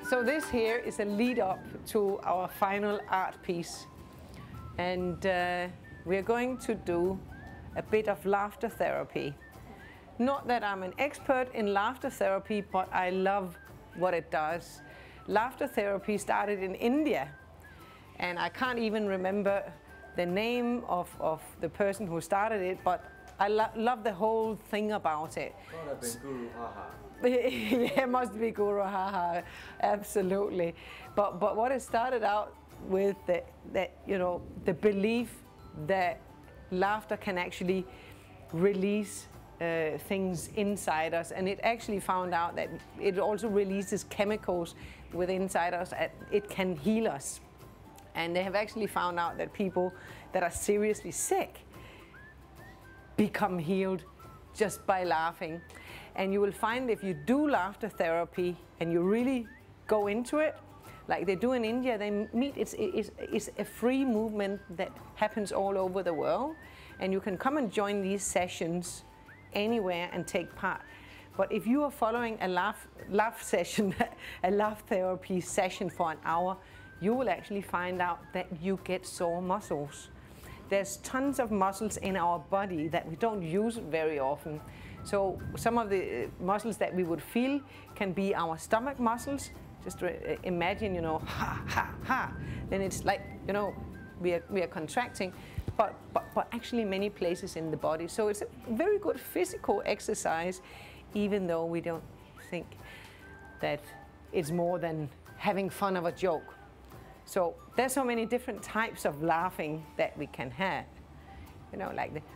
So this here is a lead up to our final art piece, and we're going to do a bit of laughter therapy. Not that I'm an expert in laughter therapy, but I love what it does. Laughter therapy started in India, and I can't even remember the name of the person who started it, but I love the whole thing about it. Could have been Guru Haha. Yeah, it must be Guru Haha, absolutely. But what it started out with, the belief that laughter can actually release things inside us, and it actually found out that it also releases chemicals within inside us, and it can heal us. And they have actually found out that people that are seriously sick become healed just by laughing. And you will find if you do laughter therapy and you really go into it, like they do in India, they meet, it's a free movement that happens all over the world. And you can come and join these sessions anywhere and take part. But if you are following a laugh session, a laugh therapy session for an hour, you will actually find out that you get sore muscles. There's tons of muscles in our body that we don't use very often. So some of the muscles that we would feel can be our stomach muscles. Just imagine, ha, ha, ha. Then it's like, we are contracting, but actually many places in the body. So it's a very good physical exercise, even though we don't think that it's more than having fun of a joke. So there's so many different types of laughing that we can have, like the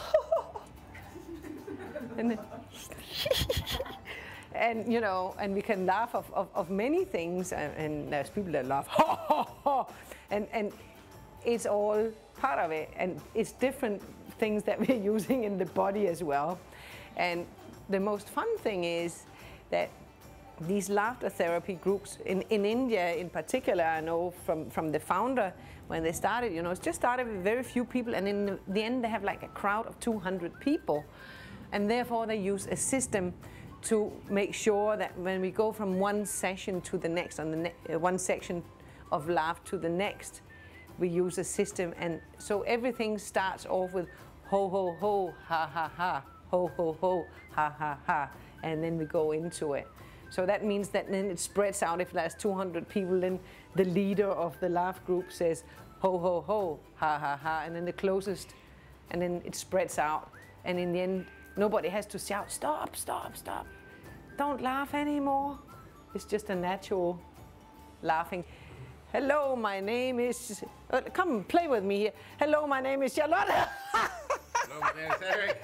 and we can laugh of many things, and there's people that laugh and it's all part of it, and it's different things that we're using in the body as well. And the most fun thing is that these laughter therapy groups in India in particular, I know from the founder, when they started, it's just started with very few people, and in the end they have like a crowd of 200 people. And therefore they use a system to make sure that when we go from one session to the next, one section of laugh to the next, we use a system. And so everything starts off with ho ho ho, ha ha ha, ho ho ho, ha ha ha, and then we go into it. So that means that then it spreads out. If there's 200 people, then the leader of the laugh group says ho ho ho, ha ha ha, and then the closest, and then it spreads out. And in the end, nobody has to shout, stop, stop, stop, don't laugh anymore. It's just a natural laughing. Hello, my name is, come play with me here. Hello, my name is Charlotte. Hello, my name is Eric.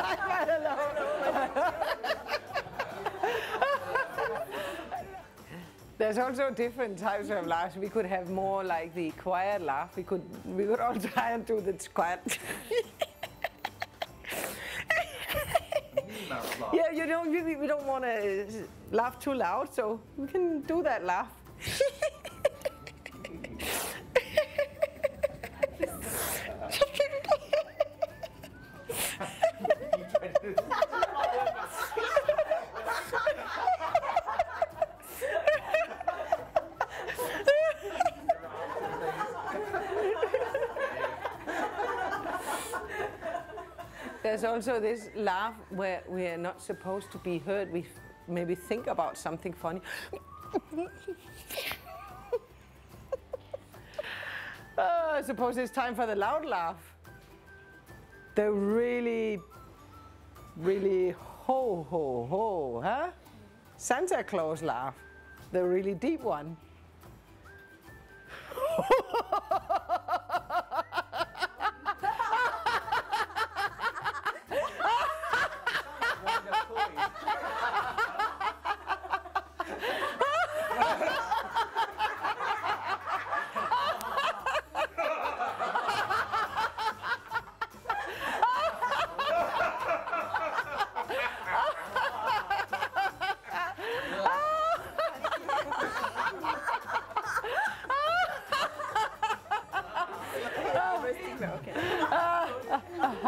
Hello. There's also different types of laughs. We could have more like the quiet laugh. We could all try and do the quiet. Yeah, we don't want to laugh too loud, so we can do that laugh. There's also this laugh where we are not supposed to be heard. We maybe think about something funny. I suppose it's time for the loud laugh. The really, really ho ho ho, huh? Santa Claus laugh. The really deep one.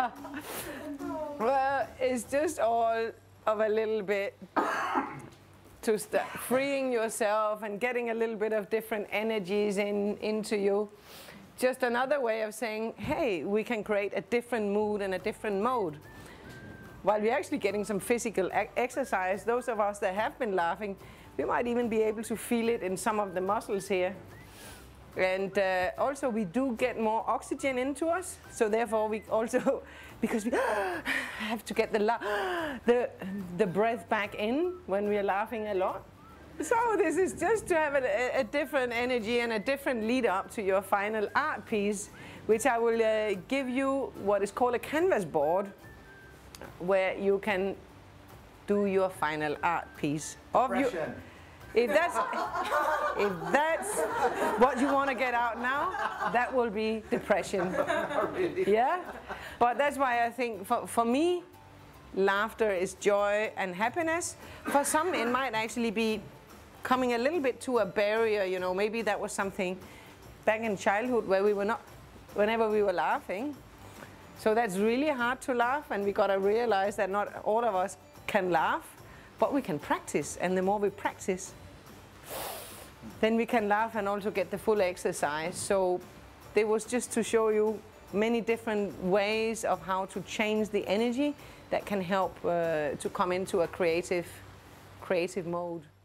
Well, it's just all of a little bit to start freeing yourself and getting a little bit of different energies into you. Just another way of saying, hey, we can create a different mood and a different mode. While we're actually getting some physical exercise, those of us that have been laughing, we might even be able to feel it in some of the muscles here. And also we do get more oxygen into us, so therefore we also, because we have to get the breath back in when we are laughing a lot. So this is just to have a different energy and a different lead up to your final art piece, which I will give you what is called a canvas board, where you can do your final art piece. If that's what you want to get out now, that will be depression. Really? Yeah? But that's why I think for me, laughter is joy and happiness. For some, it might actually be coming a little bit to a barrier, you know, maybe that was something back in childhood where we were not, whenever we were laughing. So that's really hard to laugh, and we got to realize that not all of us can laugh, but we can practice, and the more we practice, then we can laugh and also get the full exercise. So it was just to show you many different ways of how to change the energy that can help to come into a creative mode.